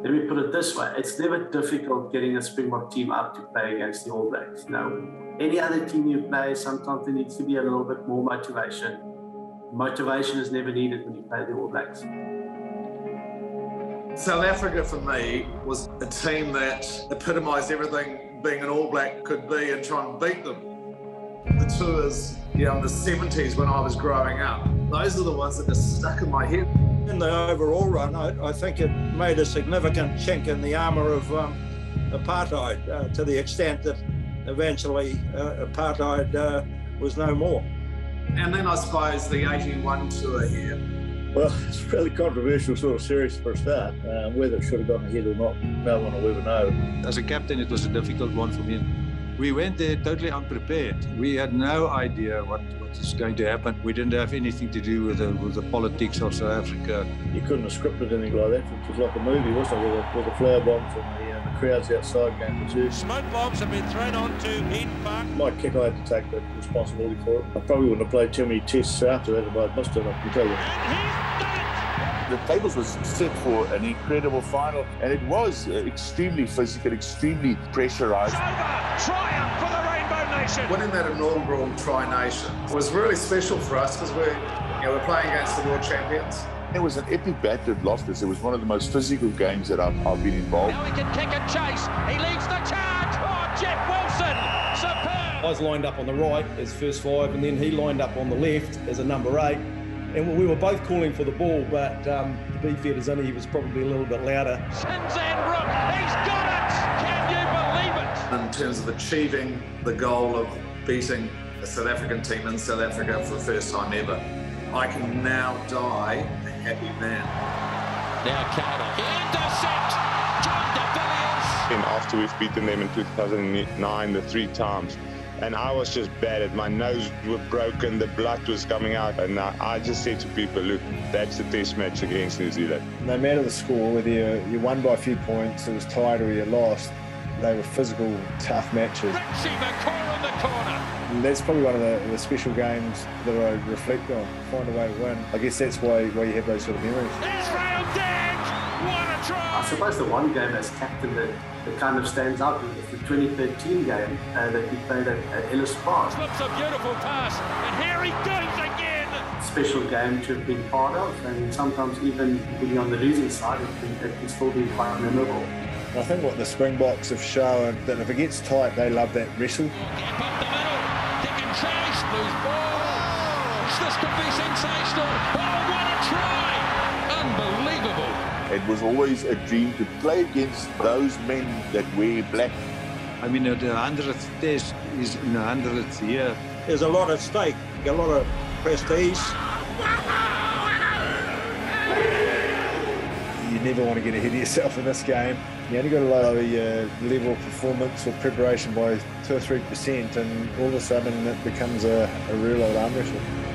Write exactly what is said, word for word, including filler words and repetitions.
Let me put it this way. It's never difficult getting a Springbok team up to play against the All Blacks. You know, any other team you play, sometimes there needs to be a little bit more motivation. Motivation is never needed when you play the All Blacks. South Africa, for me, was a team that epitomised everything being an All Black could be and try and beat them. The tours, you know, in the seventies when I was growing up, those are the ones that are stuck in my head. In the overall run, I, I think it made a significant chink in the armour of um, apartheid, uh, to the extent that eventually uh, apartheid uh, was no more. And then I suppose the eighty-one tour here. Well, it's a fairly controversial sort of series for a start. Uh, whether it should have gone ahead or not, no one will ever know. As a captain, it was a difficult one for me. We went there totally unprepared. We had no idea what, what was going to happen. We didn't have anything to do with the, with the politics of South Africa. You couldn't have scripted anything like that. It was like a movie, wasn't it? With the, with the flower bombs and the, uh, the crowds outside going to church. Smoke bombs have been thrown onto Eden Park. Mike Keck, I had to take the responsibility for it. I probably wouldn't have played too many tests after that if I'd missed it, I can tell you. The tables was set for an incredible final, and it was extremely physical, extremely pressurised. Triumph for the Rainbow Nation! Winning that inaugural Tri-Nation was really special for us because we're, you know, we're playing against the world champions. It was an epic battle at Loftus. It was one of the most physical games that I've, I've been involved. Now he can kick and chase. He leads the charge. Oh, Jeff Wilson, superb! I was lined up on the right as first five, and then he lined up on the left as a number eight. And we were both calling for the ball, but um, to be fair to Zinni, he was probably a little bit louder. Shinzan Rook, he's got it! Can you believe it? In terms of achieving the goal of beating a South African team in South Africa for the first time ever, I can now die a happy man. Now Carter, intercept! John de Villiers! And after we've beaten them in two thousand nine, the three times, and I was just battered. My nose was broken, the blood was coming out, and I, I just said to people, look, that's the test match against New Zealand. No matter the score, whether you, you won by a few points, it was tied or you lost, they were physical, tough matches. Richie McCaw in the corner. And that's probably one of the, the special games that I reflect on, find a way to win. I guess that's why, why you have those sort of memories. Israel Deng, what a try! I suppose the one game as captain that, that kind of stands out is the twenty thirteen game uh, that we played at, at Ellis Park. Slips a beautiful pass, and here he goes again! Special game to have been part of, and sometimes even being on the losing side, it can, it can still be quite memorable. I think what the Springboks have shown, that if it gets tight, they love that wrestle. Gap up the middle, kick and chase, loose ball. This could be sensational. Oh, what a try! Unbelievable. It was always a dream to play against those men that wear black. I mean, the hundredth test is in the hundredth year. There's a lot at stake, a lot of prestige. You never want to get ahead of yourself in this game. You only got to lower your level of performance or preparation by two or three percent, and all of a sudden it becomes a, a real old arm wrestle.